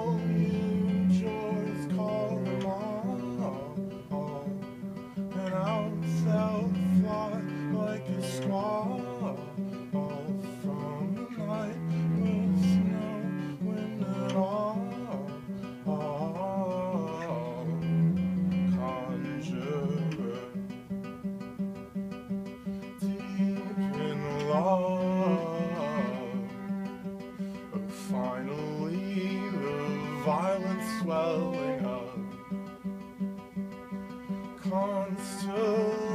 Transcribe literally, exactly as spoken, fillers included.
all you joys call them all, and out they'll fly like a squall, all from the night with no wind at all. All conjure deep in love. Oh, finally the violent swelling of constellation